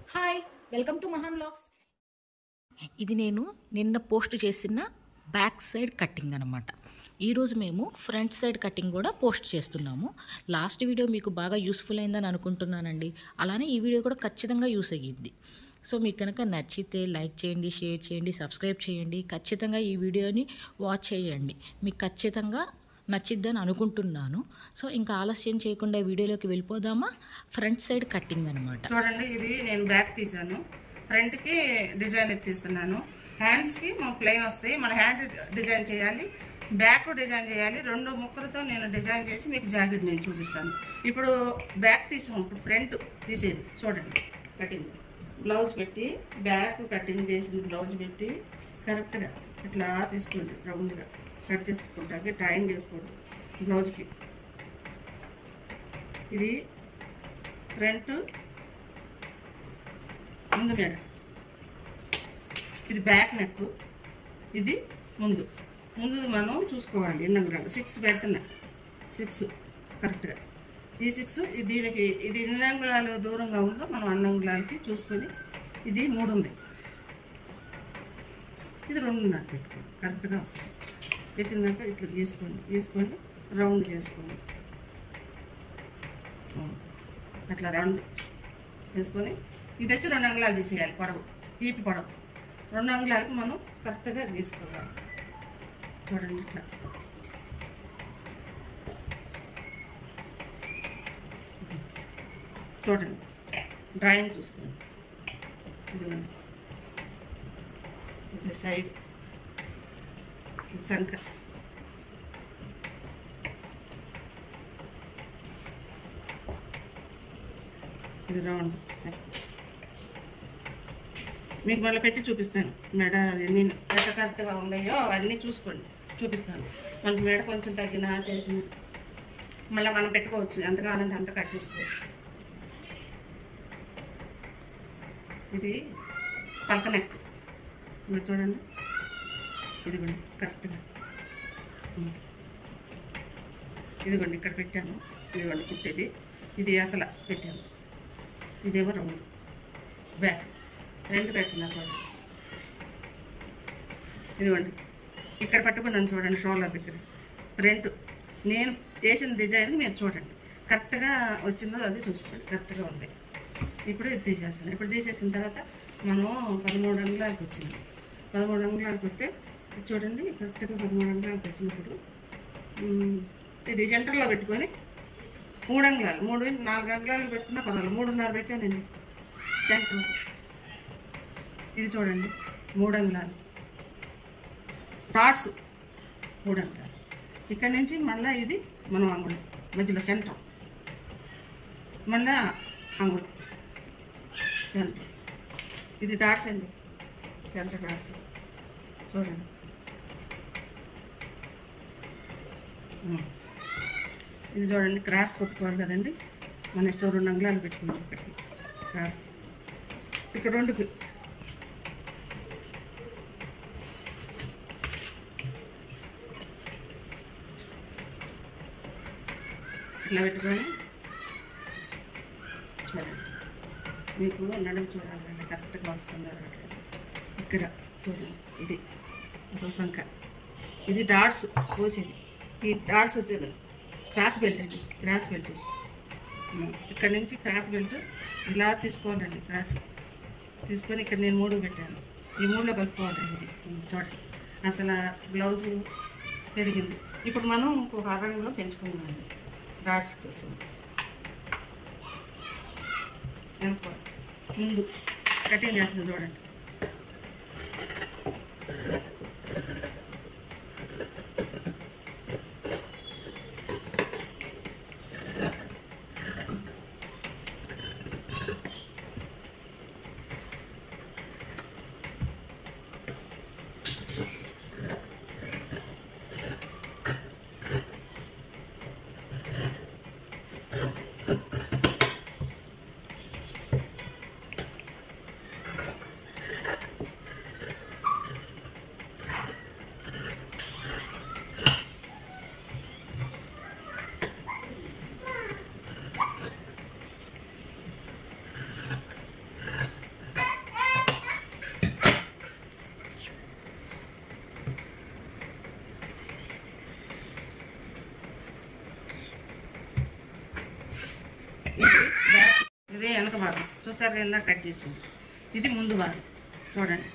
Hi, welcome to Mahan vlogs. ఇది నేను నిన్న పోస్ట్ చేసిన బ్యాక్ సైడ్ కటింగ్ అనమాట. ఈరోజు మేము ఫ్రంట్ సైడ్ కటింగ్ కూడా పోస్ట్ చేస్తున్నాము. లాస్ట్ వీడియో మీకు బాగా యూస్ఫుల్ అయిందని అనుకుంటున్నానండి. అలానే ఈ వీడియో కూడా ఖచ్చితంగా యూస్ అయ్యిద్ది. సో మీకు కనుక నచ్చితే లైక్ చేయండి, షేర్ చేయండి, సబ్స్క్రైబ్ చేయండి. ఖచ్చితంగా ఈ వీడియోని వాచ్ చేయండి. మీకు ఖచ్చితంగా నచ్చిద్దని అనుకుంటున్నాను. సో ఇంకా ఆలస్యం చేయకుండా వీడియోలోకి వెళ్ళిపోదామా. ఫ్రంట్ సైడ్ కటింగ్ అనమాట. చూడండి, ఇది నేను బ్యాక్ తీసాను, ఫ్రంట్ కి డిజైన్ తీస్తున్నాను. హ్యాండ్స్ కి మన ప్లెయిన్ వస్తాయి. మన హ్యాండ్ డిజైన్ చేయాలి, బ్యాక్ డిజైన్ చేయాలి. రెండు ముక్కలతో నేను డిజైన్ చేసి మీకు జాకెట్ నేను చూపిస్తాను. ఇప్పుడు బ్యాక్ తీసాం, ఇప్పుడు ఫ్రంట్ తీసేది చూడండి. కటింగ్ బ్లౌజ్ పెట్టి బ్యాక్ కటింగ్ చేసింది బ్లౌజ్ పెట్టి కరెక్ట్గా ఇట్లా తీసుకోండి. రౌండ్గా కట్ చేసుకుంటాకి ట్రైన్ చేసుకోండి బ్లౌజ్కి. ఇది ఫ్రంట్ ముందు మేడ, ఇది బ్యాక్ నెక్, ఇది ముందు మనం చూసుకోవాలి. ఎన్ని అంగుళాలు 6 పెడుతున్నా, 6 కరెక్ట్గా. ఈ 6 దీనికి ఇది ఎన్ని అంగుళాలు దూరంగా ఉందో మనం అన్ని అంగుళాలకి చూసుకొని, ఇది 3 ఉంది, ఇది 2.5 పెట్టుకోండి. కరెక్ట్గా వస్తుంది. పెట్టినాక ఇట్లా గీసుకోండి రౌండ్ చేసుకోండి. అట్లా రౌండ్ వేసుకొని ఇది వచ్చి 2 అంగుళాలు తీసేయాలి. పొడవు తీపి పొడవు 2 అంగుళాలకు మనం కరెక్ట్గా గీసుకోవాలి. చూడండి ఇట్లా చూడండి, డ్రాయింగ్ చూసుకోండి. ఇది సైడ్ సంక, ఇది రౌండ్. మీకు మళ్ళీ పెట్టి చూపిస్తాను మెడ. అది నేను ఎట్లా కరెక్ట్గా ఉన్నాయో అవన్నీ చూసుకోండి, చూపిస్తాను. మనకి మెడ కొంచెం తగ్గినా చేసిన మళ్ళీ మనం పెట్టుకోవచ్చు, ఎంత కావాలంటే అంత కట్ చేసుకోవచ్చు. ఇది పలక నెక్, ఇంకా చూడండి. ఇదిగోండి కరెక్ట్గా, ఇదిగోండి ఇక్కడ పెట్టాను. ఇదిగోండి కుట్టేది, ఇది అసలు పెట్టాను. ఇదేమో రౌండ్ బ్యాక్, 2 పెట్టుకున్నా చూడండి. ఇదిగోండి ఇక్కడ పట్టుకున్నాను చూడండి, షోల్డర్ దగ్గర ఫ్రంట్. నేను చేసిన డిజైన్ మీరు చూడండి, కరెక్ట్గా వచ్చిందో అది చూసుకోండి. కరెక్ట్గా ఉంది. ఇప్పుడు ఇది తీసేస్తాను. ఇప్పుడు తీసేసిన తర్వాత మనం 13 అంగుళాలకు వచ్చింది. 13 అంగుళాలకు వస్తే చూడండి, కరెక్ట్గా 13 అంగుళాలకు వచ్చినప్పుడు ఇది సెంటర్లో పెట్టుకొని 3 అంగుళాలు, 4 అంగుళాలు పెట్టుకున్నా పర్వాలేదు. 3.5 పెట్టానండి సెంటర్. ఇది చూడండి 3 అంగుళాలు డాట్స్, 3 అంగుళాలు. ఇక్కడ నుంచి మళ్ళీ ఇది మనం అంగుళం మధ్యలో సెంటర్, మళ్ళీ అంగుళం సెంటర్. ఇది డాట్స్ అండి, సెంటర్ డాట్స్ చూడండి. ఇది చూడండి, క్రాస్ కొట్టుకోవాలి కదండి. మన ఇష్టం 2 అంగుళాలు పెట్టుకున్నాం ఇక్కడికి క్రాస్కి. ఇక్కడ 2కి ఇట్లా పెట్టుకొని చూడండి. మీకు నడుము చూడాలంటే కరెక్ట్గా వస్తున్నారు. ఇక్కడ చూడండి, ఇది అసలు సంఖ. ఇది డాట్స్ పోసేది. ఈ డాట్స్ వచ్చేది క్రాస్ బెల్ట్ అండి, క్రాస్ బెల్ట్. ఇక్కడ నుంచి క్రాస్ బెల్ట్ ఇలా తీసుకోవాలండి. క్రాస్ తీసుకొని ఇక్కడ నేను 3 పెట్టాను. ఈ 3లో కలుపుకోవాలండి. ఇది చూడండి, అసలు బ్లౌజు పెరిగింది. ఇప్పుడు మనం ఇంకొక అరంలో పెంచుకుందామండి డాట్స్ కోసం. ముందు కటింగ్ చేస్తుంది చూడండి. ఇదే వెనక భాగం చూసారు ఎలా కట్ చేసింది. ఇది ముందు భాగం చూడండి.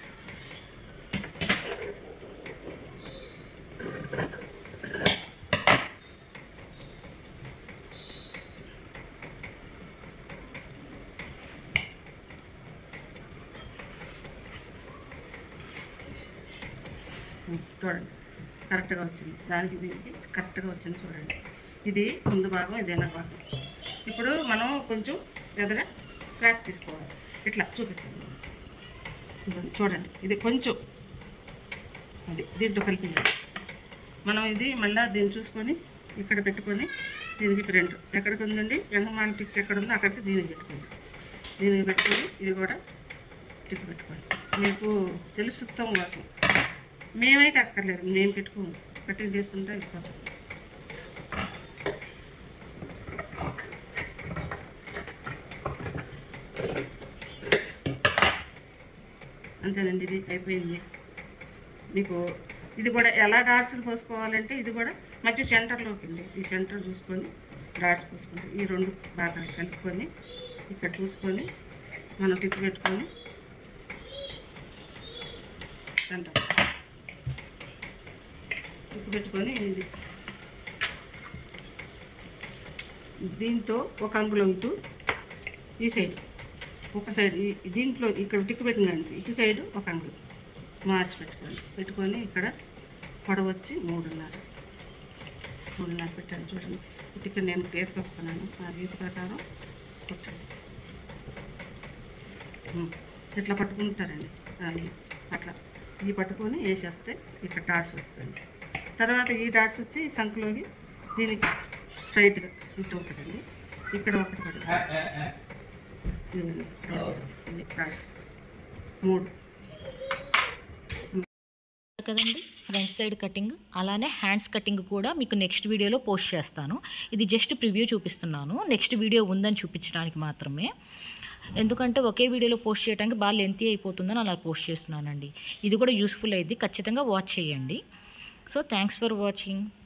చూడండి కరెక్ట్గా వచ్చింది. దానికి దీనికి కరెక్ట్గా వచ్చింది చూడండి. ఇది ముందు భాగం, ఇది వెనక భాగం. ఇప్పుడు మనం కొంచెం ఎదుర క్రాక్ తీసుకోవాలి. ఇట్లా చూపిస్తాను చూడండి. ఇది కొంచెం అది దీంట్లో కలిపి మనం ఇది మళ్ళీ దీన్ని చూసుకొని ఇక్కడ పెట్టుకొని దీనికి ప్రింట్ ఎక్కడికి ఉందండి, ఎంగమాల టిక్ ఎక్కడ ఉందో అక్కడికి దీనికి పెట్టుకోండి. దీనికి పెట్టుకొని ఇది కూడా టిక్ పెట్టుకోండి. మీకు తెలుసుతాం కోసం మేమైతే అక్కర్లేదు, మేము పెట్టుకోము, కటింగ్ చేసుకుంటే అయిపోతుంది. అంతేనండి, ఇది అయిపోయింది. మీకు ఇది కూడా ఎలా డాట్స్ని పోసుకోవాలంటే ఇది కూడా మంచి సెంటర్లోకి అండి. ఈ సెంటర్ చూసుకొని డాట్స్ పోసుకుంటే ఈ రెండు బాగా కలుపుకొని ఇక్కడ చూసుకొని మనం టిక్ పెట్టుకొని సెంటర్ టిక్ పెట్టుకొని ఇది దీంతో ఒక అంగుళం ఇటు ఈ సైడ్ ఒక సైడ్ దీంట్లో ఇక్కడ టిక్ పెట్టిన ఇటు సైడు ఒక అంగుళం మార్చి పెట్టుకొని ఇక్కడ పొడవు వచ్చి 3.5 పెట్టాను చూడండి. ఇక్కడ నేను గీతకు వస్తున్నాను, ఆ గీత ప్రకారం కొట్టండి. ఇట్లా పట్టుకుంటారండి, అది అట్లా ఈ పట్టుకొని వేసేస్తే ఇక్కడ డాట్స్ వస్తుంది. తర్వాత ఈ డాట్స్ వచ్చి ఈ సంఖ్యలోకి దీనికి స్ట్రైట్గా ఇటు ఒకటండి, ఇక్కడ ఒకటి పడుతుంది. ఇది డాట్స్ 3 కదండి ఫ్రంట్ సైడ్ కటింగ్. అలానే హ్యాండ్స్ కటింగ్ కూడా మీకు నెక్స్ట్ వీడియోలో పోస్ట్ చేస్తాను. ఇది జస్ట్ ప్రివ్యూ చూపిస్తున్నాను, నెక్స్ట్ వీడియో ఉందని చూపించడానికి మాత్రమే. ఎందుకంటే ఒకే వీడియోలో పోస్ట్ చేయడానికి బాగా లెంతీ అయిపోతుందని అలా పోస్ట్ చేస్తున్నానండి. ఇది కూడా యూస్ఫుల్ అయ్యింది, ఖచ్చితంగా వాచ్ చేయండి. So thanks for watching.